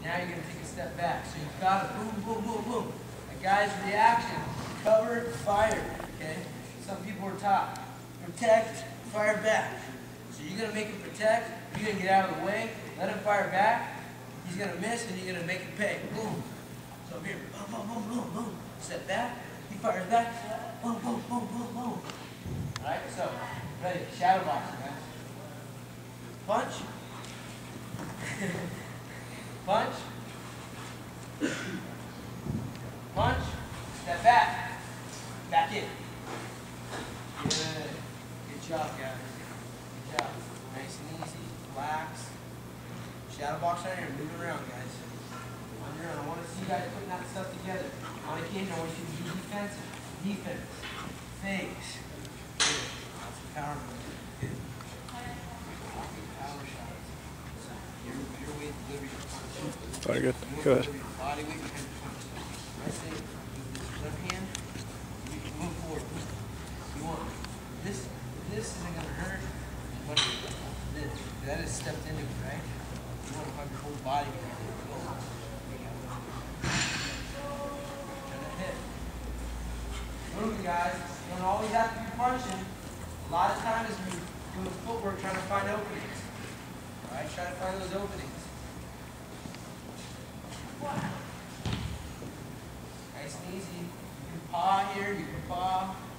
Now you're going to take a step back. So you've got to boom, boom, boom, boom. A guy's reaction, cover, fire. Okay? Some people are taught, protect, fire back. So you're going to make him protect, you're going to get out of the way, let him fire back, he's going to miss, and you're going to make him pay. Boom. So here, boom, boom, boom, boom, boom. Step back, he fires back, boom, boom, boom, boom, boom. Alright, so, ready, shadow boxing, guys. Punch. Punch. Punch. Step back. Back in. Good. Good job, guys. Good job. Nice and easy. Relax. Shadow box on here. Move around, guys. On your own. I want to see you guys putting that stuff together. On occasion, I want you to be defensive. Defense. Fakes. Good. Lots of power moves. Good. Power shots. Your way to deliver your punch. Very good. Go ahead. Body weight behind the punch. I say, with this left hand, you can move forward. You want this isn't going to hurt as much as this. That is stepped into it, right? You want to have your whole body behind it. And a hit. Moving, guys. You don't always have to be punching. A lot of times we do footwork trying to find openings. Alright, try to find those openings. Nice and easy. You can paw here, you can paw.